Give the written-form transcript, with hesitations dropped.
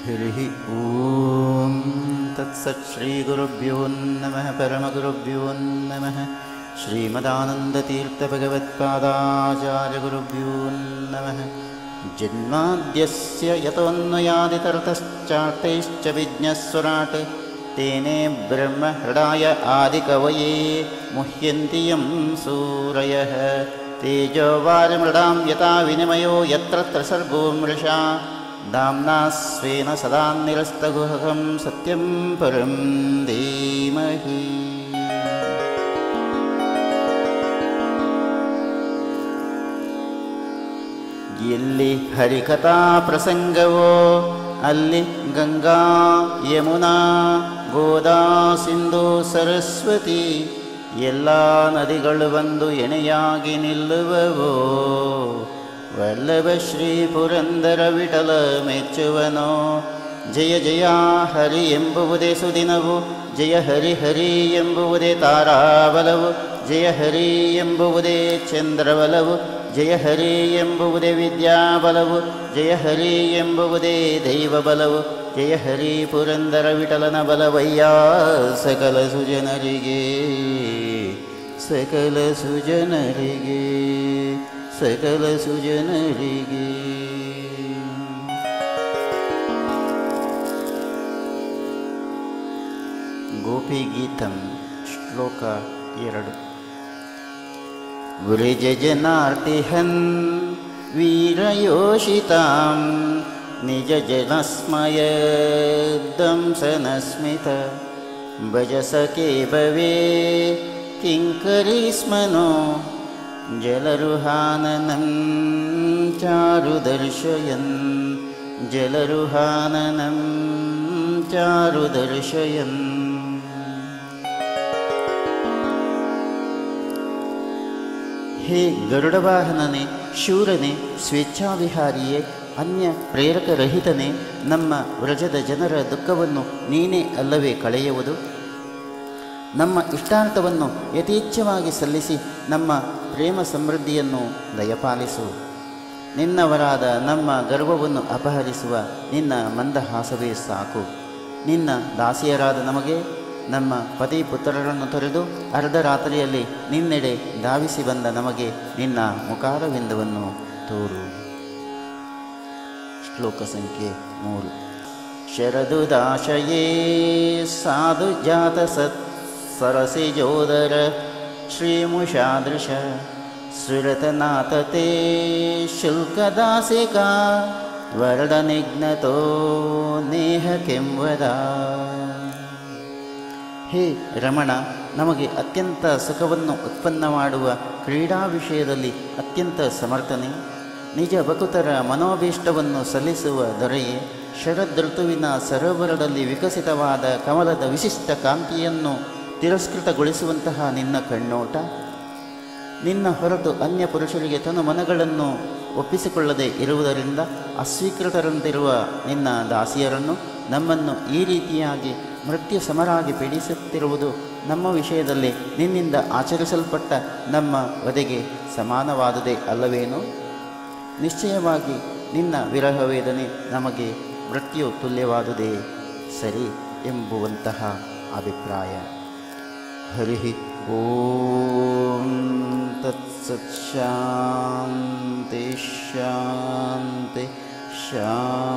ಹರಿಃ ಓಂ ತತ್ಸತ್ ಶ್ರೀ ಗುರುಭ್ಯೋ ನಮಃ ಪರಮಗುರುಭ್ಯೋ ನಮಃ ಶ್ರೀಮದಾನಂದತೀರ್ಥ ಭಗವತ್ಪಾದಾಚಾರ್ಯ ಗುರುಭ್ಯೋ ನಮಃ ಜನ್ಮಾದ್ಯಸ್ಯ ಯತೋನ್ಮಯಾದಿತರತಶ್ಚಾರ್ಥೈಶ್ಚ ವಿಜ್ಞಸ್ವರಾಟ್ ತೇನೇ ಬ್ರಹ್ಮ ಹೃದಯ ಆದಿಕವಯೇ ಮುಹ್ಯಂತಿ ಯಂ ಸೂರಯಃ ತೇಜೋವಾರಿಮೃಡಾಂ ಯಥಾ ವಿನಿಮಯೋ ಯತ್ರ ಸರ್ಗೋ ಮೃಷಾ ದಾಮ್ನಾ ಸ್ವೇನ ಸದಾ ನಿರಸ್ತಗುಹಕಂ ಸತ್ಯಂ ಪರಂ ಧೀಮಹಿ. ಎಲ್ಲಿ ಹರಿಕಥಾ ಪ್ರಸಂಗವೋ ಅಲ್ಲಿ ಗಂಗಾ ಯಮುನಾ ಗೋದಾ ಸಿಂಧು ಸರಸ್ವತಿ ಎಲ್ಲ ನದಿಗಳು ಬಂದು ಎಣೆಯಾಗಿ ನಿಲ್ಲುವವೋ. ವಲ್ಲಭ ಶ್ರೀ ಪುರಂದರ ವಿಠಲ ಮೆಚ್ಚುವನೋ. ಜಯ ಜಯ ಹರಿ ಎಂಬುವುದೇ ಸುದಿನವು, ಜಯ ಹರಿ ಹರಿ ಎಂಬುವುದೇ ತಾರಾಬಲವು, ಜಯ ಹರಿ ಎಂಬುವುದೇ ಚಂದ್ರಬಲವು, ಜಯ ಹರಿ ಎಂಬುವುದೇ ವಿದ್ಯಾಬಲವು, ಜಯ ಹರಿ ಎಂಬುವುದೇ ದೈವಬಲವು, ಜಯ ಹರಿ ಪುರಂದರ ವಿಠಲನ ಬಲವಯ್ಯ ಸಕಲ ಸುಜನರಿಗೆ, ಸಕಲ ಸುಜನರಿಗೆ, ಸಕಲ ಸುಜನರಿಗೆ. ಗೋಪಿಗೀತಂ ಶ್ಲೋಕ 2. ವೃಜಜನಾರ್ತಿಹನ್ ವೀರಯೋಷಿತಾಂ ನಿಜ ಜನಸ್ಮಯ ದಂಸನಸ್ಮಿತ ಭಜ ಸಖೇ ಭವೇ ಕಿಂಕರೀ ಸ್ಮನೋ ಜಲರುಹಾನನಂ ಚಾರುದರ್ಶಯನ್, ಜಲರುಹಾನನಂ ಚಾರುದರ್ಶಯನ್. ಹೇ ಗರುಡವಾಹನನೇ, ಶೂರನೇ, ಸ್ವೇಚ್ಛಾವಿಹಾರಿಯೇ, ಅನ್ಯ ಪ್ರೇರಕರಹಿತನೇ, ನಮ್ಮ ವ್ರಜದ ಜನರ ದುಃಖವನ್ನು ನೀನೇ ಅಲ್ಲವೇ ಕಳೆಯುವುದು? ನಮ್ಮ ಇಷ್ಟಾರ್ಥವನ್ನು ಯಥೇಚ್ಛವಾಗಿ ಸಲ್ಲಿಸಿ ನಮ್ಮ ಪ್ರೇಮ ಸಮೃದ್ಧಿಯನ್ನು ದಯಪಾಲಿಸು. ನಿನ್ನವರಾದ ನಮ್ಮ ಗರ್ವವನ್ನು ಅಪಹರಿಸುವ ನಿನ್ನ ಮಂದಹಾಸವೇ ಸಾಕು. ನಿನ್ನ ದಾಸಿಯರಾದ ನಮಗೆ ನಮ್ಮ ಪತಿ ಪುತ್ರರನ್ನು ತೊರೆದು ಅರ್ಧರಾತ್ರಿಯಲ್ಲಿ ನಿನ್ನೆಡೆ ಧಾವಿಸಿ ಬಂದ ನಮಗೆ ನಿನ್ನ ಮುಖಾರವಿಂದವನ್ನು ತೋರು. ಶ್ಲೋಕ ಸಂಖ್ಯೆ 3. ಶರದುದಾಶಯೇ ಸಾಧು ಜಾತ ಸತ್ ಸರಸಿಜೋದರ ಶ್ರೀಮುಷಾದೃಶ ಸುರತನಾಥ ತೇ ಶುಲ್ಕದಾಸಿಕಾ ವರದನಿಘ್ನತೋ ನೇಹ ಕೆಂವದ. ಹೇ ರಮಣ, ನಮಗೆ ಅತ್ಯಂತ ಸುಖವನ್ನು ಉತ್ಪನ್ನ ಮಾಡುವ ಕ್ರೀಡಾ ವಿಷಯದಲ್ಲಿ ಅತ್ಯಂತ ಸಮರ್ಥನೆ, ನಿಜ ಭಕ್ತರ ಮನೋಭೀಷ್ಟವನ್ನು ಸಲ್ಲಿಸುವ ದೊರೆಯೇ, ಶರದೃತುವಿನ ಸರೋವರದಲ್ಲಿ ವಿಕಸಿತವಾದ ಕಮಲದ ವಿಶಿಷ್ಟ ಕಾಂತಿಯನ್ನು ತಿರಸ್ಕೃತಗೊಳಿಸುವಂತಹ ನಿನ್ನ ಕಣ್ಣೋಟ, ನಿನ್ನ ಹೊರತು ಅನ್ಯ ಪುರುಷರಿಗೆ ತನ್ನ ಮನಗಳನ್ನು ಒಪ್ಪಿಸಿಕೊಳ್ಳದೆ ಇರುವುದರಿಂದ ಅಸ್ವೀಕೃತರಂತಿರುವ ನಿನ್ನ ದಾಸಿಯರನ್ನು, ನಮ್ಮನ್ನು ಈ ರೀತಿಯಾಗಿ ಮೃತ್ಯು ಸಮರಾಗಿ ಪೀಡಿಸುತ್ತಿರುವುದು ನಮ್ಮ ವಿಷಯದಲ್ಲಿ ನಿನ್ನಿಂದ ಆಚರಿಸಲ್ಪಟ್ಟ ನಮ್ಮ ವಧೆಗೆ ಸಮಾನವಾದುದೇ ಅಲ್ಲವೇನು? ನಿಶ್ಚಯವಾಗಿ ನಿನ್ನ ವಿರಹ ವೇದನೆ ನಮಗೆ ಮೃತ್ಯು ತುಲ್ಯವಾದುದೇ ಸರಿ ಎಂಬುವಂತಹ ಅಭಿಪ್ರಾಯ. ಹರಿಃ ಓಂ ತತ್ಸತ್ ಶಾಂತಿ ಶಾಂತಿ ಶಾಂತಿ.